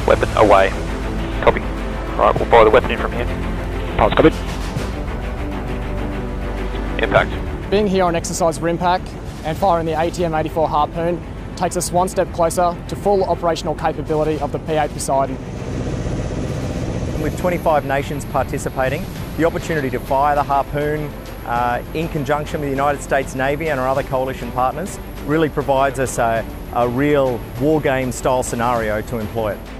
weapon away. Copy. Alright, we'll fire the weapon in from here. Pass, copied. Impact. Being here on exercise Rimpac and firing the ATM-84 Harpoon takes us one step closer to full operational capability of the P8 Poseidon. With 25 nations participating, the opportunity to fire the Harpoon in conjunction with the United States Navy and our other coalition partners really provides us a real war game style scenario to employ it.